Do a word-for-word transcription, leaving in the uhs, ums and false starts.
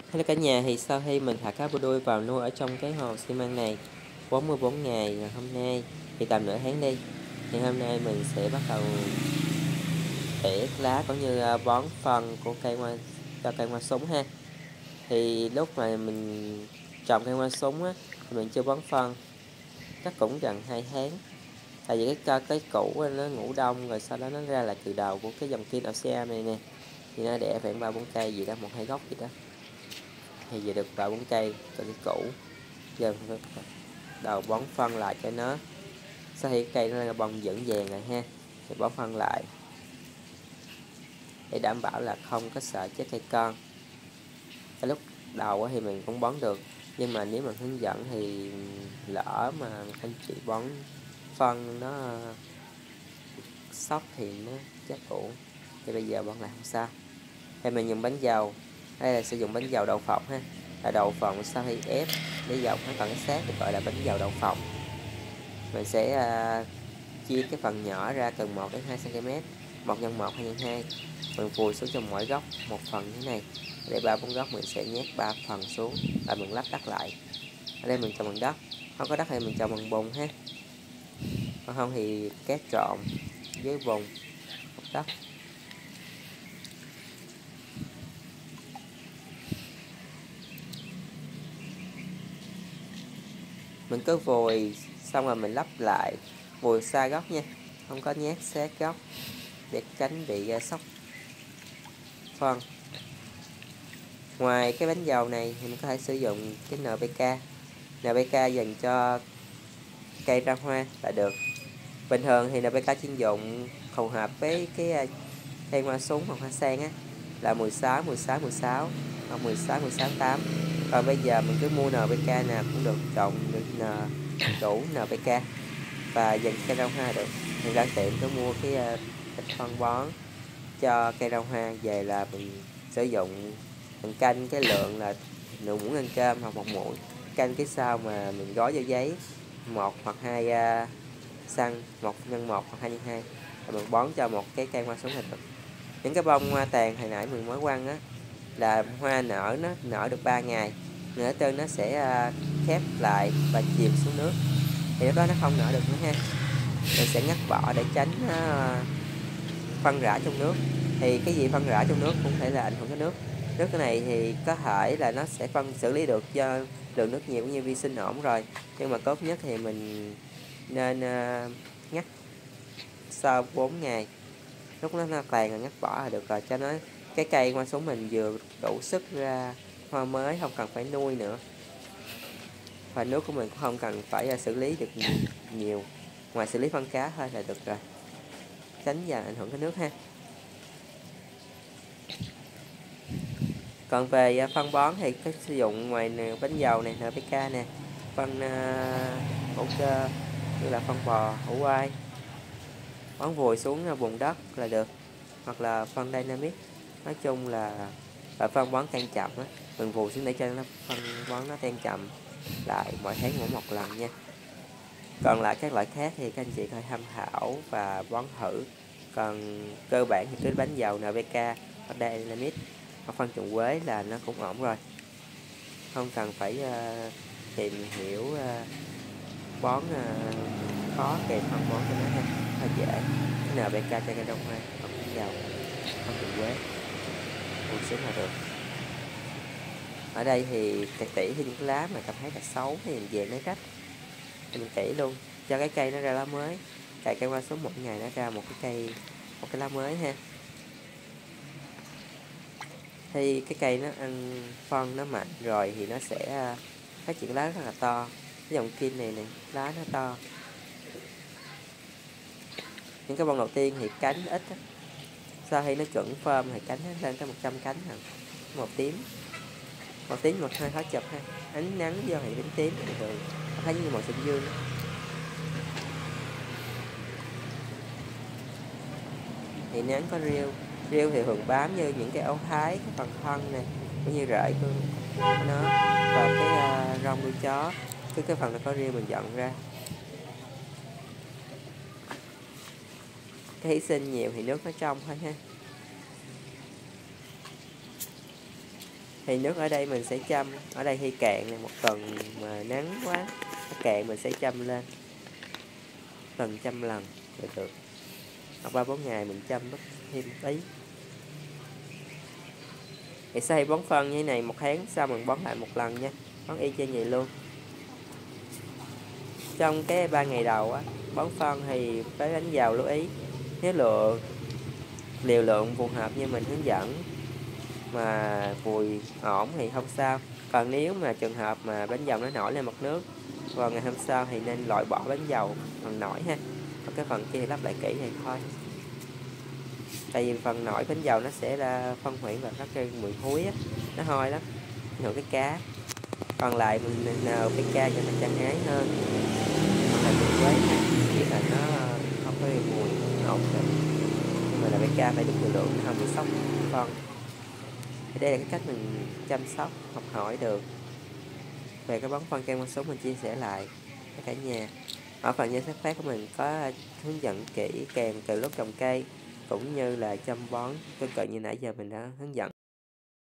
Hello cả nhà, thì sau khi mình thả cá bô đuôi vào nuôi ở trong cái hồ xi măng này bốn mươi bốn ngày, rồi hôm nay thì tầm nửa tháng đi, thì hôm nay mình sẽ bắt đầu tỉa lá cũng như à, bón phân của cây hoa cho cây hoa súng ha. Thì lúc mà mình trồng cây hoa súng á thì mình chưa bón phân, chắc cũng gần hai tháng. Tại vì cái cây cái củ nó ngủ đông rồi sau đó nó ra lại từ đầu của cái dòng Kin Ocean này nè, thì nó đẻ khoảng ba bốn cây gì đó, một hai gốc gì đó, thì về được ba bốn cây từ cái củ. Giờ đầu bón phân lại cho nó, sau khi cây nó là bông dẫn vàng rồi ha, thì bón phân lại để đảm bảo là không có sợ chết cây con. Cái lúc đầu thì mình cũng bón được, nhưng mà nếu mà hướng dẫn thì lỡ mà anh chị bón phân nó sốc thì nó chết ổn, thì bây giờ bón lại không sao. Thì mình dùng bánh dầu, đây là sử dụng bánh dầu đậu phộng ha, là đậu phộng sau khi ép để dầu nó còn cái xác thì gọi là bánh dầu đậu phộng. Mình sẽ uh, chia cái phần nhỏ ra từ một đến hai xăng-ti-mét, một nhân một, hai nhân hai. Mình vùi xuống trong mỗi góc một phần như thế này, để ba bốn góc mình sẽ nhét ba phần xuống và mình lắp đất lại. Ở đây mình trồng bằng đất, không có đất thì mình trồng bằng bùn ha, còn không thì cát trộn với bùn đất. Mình cứ vùi xong rồi mình lắp lại, vùi xa góc nha, không có nhét sát góc để tránh bị uh, sốc phân. Ngoài cái bánh dầu này thì mình có thể sử dụng cái en pê ca. en pê ca dành cho cây ra hoa là được. Bình thường thì en pê ca chuyên dụng phù hợp với cái cây hoa súng hoặc hoa sen á là mười sáu, mười sáu, mười sáu hoặc mười sáu, mười sáu, tám. Còn bây giờ mình cứ mua en pê ca nào cũng được, chọn được đủ en pê ca và dành cây ra hoa được. Mình ra tiệm cứ mua cái uh, phân bón cho cây rau hoa về là mình sử dụng, mình canh cái lượng là nửa muỗng ăn cơm hoặc một muỗng, canh cái sau mà mình gói vô giấy một hoặc hai uh, xăng, một nhân một hoặc hai nhân hai, rồi mình bón cho một cái cây hoa súng là được. Những cái bông hoa tàn hồi nãy mình mới quăng á là hoa nở, nó nở được ba ngày, nở tên nó sẽ uh, khép lại và chìm xuống nước, thì lúc đó nó không nở được nữa ha. Mình sẽ ngắt vỏ để tránh uh, phân rã trong nước. Thì cái gì phân rã trong nước cũng thể là ảnh hưởng đến nước. Nước cái này thì có thể là nó sẽ phân xử lý được do lượng nước nhiều cũng như vi sinh ổn rồi, nhưng mà tốt nhất thì mình nên uh, ngắt sau bốn ngày, lúc nó, nó tàn là ngắt vỏ là được rồi, cho nó cái cây hoa súng mình vừa đủ sức ra hoa mới, không cần phải nuôi nữa. Và nước của mình cũng không cần phải uh, xử lý được nhiều, ngoài xử lý phân cá thôi là được rồi, tránh và ảnh hưởng cái nước ha. Còn về phân bón thì có sử dụng ngoài bánh dầu này, en pê ca nè, phân uh, hữu cơ như là phân bò, hữu oai, bón vùi xuống bùn đất là được, hoặc là phân Dynamic. Nói chung là và phân bón tan chậm á, mình vùi xuống để cho nó phân bón nó tan chậm lại, mỗi tháng mỗi một lần nha. Còn lại các loại khác thì các anh chị coi tham khảo và bón thử. Còn cơ bản thì cứ bánh dầu, en pê ca hoặc Dynamic hoặc phân trùng quế là nó cũng ổn rồi, không cần phải uh, tìm hiểu uh, bón uh, khó kèm phân bón cho nó ha, hơi dễ. Cái en pê ca cho cây rau hoa, hoặc bánh dầu, phân trùng quế, buông xuống là được. Ở đây thì cải tỉ thì những lá mà cảm thấy là xấu thì mình về lấy rách thì mình tỉ luôn cho cái cây nó ra lá mới. Cài cây hoa súng một ngày nó ra một cái cây, một cái lá mới ha. Thì cái cây nó ăn phân nó mạnh rồi thì nó sẽ phát triển lá rất là to. Cái dòng Kin này này lá nó to. Những cái bông đầu tiên thì cánh ít á. Sau khi nó chuẩn form thì cánh nó lên tới một trăm cánh hả? Một tím, một tím một hơi khó chụp ha. Ánh nắng do thì tím tím bình thường, thấy như màu xanh dương đó. Thì nắng có rêu, rêu thì thường bám như những cái ấu thái, cái phần thân này cũng như rễ của nó và cái uh, rong đuôi chó. Cái cái phần này có rêu mình dọn ra. Cái thủy sinh nhiều thì nước nó trong thôi ha. Thì nước ở đây mình sẽ chăm, ở đây khi cạn này, một tuần mà nắng quá nó cạn mình sẽ chăm lên, tuần chăm lần là được, hoặc ba bốn ngày mình chăm mất thêm tí. Thì xây bón phân như thế này, một tháng sau mình bón lại một lần nha, bón y chang vậy luôn. Trong cái ba ngày đầu á, bón phân thì với đánh dầu lưu ý, nếu lượng liều lượng phù hợp như mình hướng dẫn mà vùi ổn thì không sao. Còn nếu mà trường hợp mà bánh dầu nó nổi lên mặt nước vào ngày hôm sau thì nên loại bỏ bánh dầu phần nổi ha, còn cái phần kia lắp lại kỹ thì thôi. Tại vì phần nổi bánh dầu nó sẽ ra phân hủy và nó gây mùi thối á, nó hôi lắm, ảnh hưởng cái cá. Còn lại mình en pê ca cho nó chân ái hơn, còn là mùi quế chỉ là nó không có mùi ổn định, nhưng mà là en pê ca phải đúng liều lượng nó không bị sốc con. Thì đây là cái cách mình chăm sóc, học hỏi được về cái bón phân cây con súng mình chia sẻ lại với cả nhà. Ở phần danh sách phát của mình có hướng dẫn kỹ kèm từ lúc trồng cây cũng như là chăm bón tương tự như nãy giờ mình đã hướng dẫn.